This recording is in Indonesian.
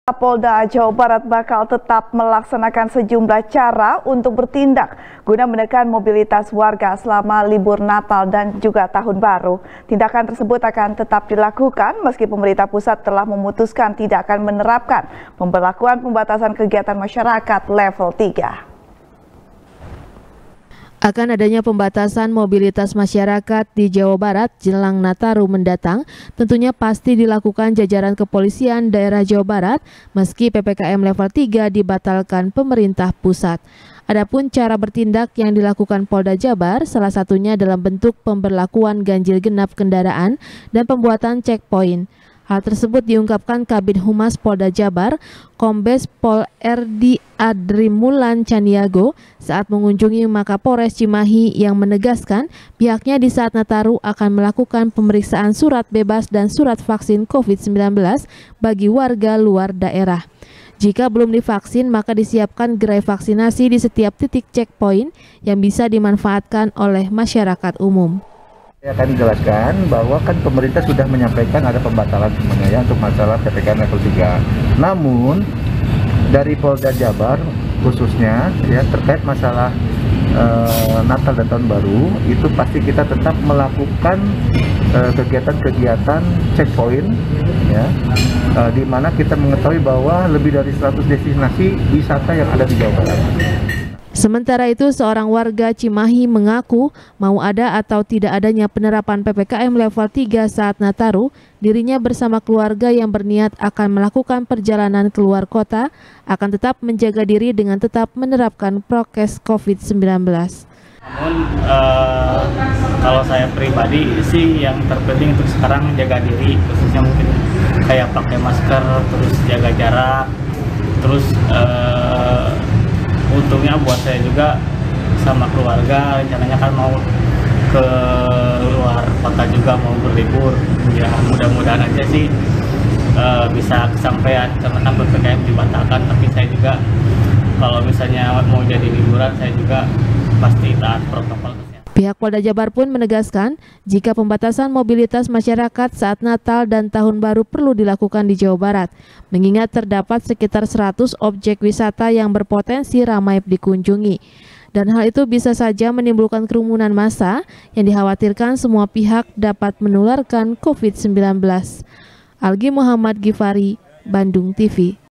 Polda Jawa Barat bakal tetap melaksanakan sejumlah cara untuk bertindak guna menekan mobilitas warga selama libur Natal dan juga Tahun Baru. Tindakan tersebut akan tetap dilakukan meski pemerintah pusat telah memutuskan tidak akan menerapkan pemberlakuan pembatasan kegiatan masyarakat level 3. Akan adanya pembatasan mobilitas masyarakat di Jawa Barat jelang Nataru mendatang tentunya pasti dilakukan jajaran kepolisian daerah Jawa Barat meski PPKM level 3 dibatalkan pemerintah pusat. Adapun cara bertindak yang dilakukan Polda Jabar salah satunya dalam bentuk pemberlakuan ganjil genap kendaraan dan pembuatan checkpoint. Hal tersebut diungkapkan Kabid Humas Polda Jabar, Kombes Pol Erdi Adrimulan Caniago saat mengunjungi Makapolres Cimahi yang menegaskan pihaknya di saat Nataru akan melakukan pemeriksaan surat bebas dan surat vaksin COVID-19 bagi warga luar daerah. Jika belum divaksin, maka disiapkan gerai vaksinasi di setiap titik checkpoint yang bisa dimanfaatkan oleh masyarakat umum. Saya akan jelaskan bahwa kan pemerintah sudah menyampaikan ada pembatalan semuanya ya untuk masalah PPKM level 3. Namun dari Polda Jabar khususnya ya terkait masalah Natal dan Tahun Baru itu pasti kita tetap melakukan kegiatan-kegiatan checkpoint ya di mana kita mengetahui bahwa lebih dari 100 destinasi wisata yang ada di Jawa Barat. Sementara itu, seorang warga Cimahi mengaku mau ada atau tidak adanya penerapan PPKM level 3 saat Nataru, dirinya bersama keluarga yang berniat akan melakukan perjalanan keluar kota akan tetap menjaga diri dengan tetap menerapkan prokes COVID-19. Namun kalau saya pribadi sih yang terpenting untuk sekarang jaga diri, khususnya mungkin kayak pakai masker, terus jaga jarak, terus untungnya buat saya juga sama keluarga rencananya kan mau ke luar kota juga mau berlibur ya, mudah-mudahan aja sih bisa kesampaian karena kan PPKM dibatalkan, tapi saya juga kalau misalnya mau jadi liburan saya juga pasti taat protokol kesehatan. Pihak Polda Jabar pun menegaskan jika pembatasan mobilitas masyarakat saat Natal dan Tahun Baru perlu dilakukan di Jawa Barat, mengingat terdapat sekitar 100 objek wisata yang berpotensi ramai dikunjungi. Dan hal itu bisa saja menimbulkan kerumunan massa yang dikhawatirkan semua pihak dapat menularkan COVID-19. Algi Muhammad Gifari, Bandung TV.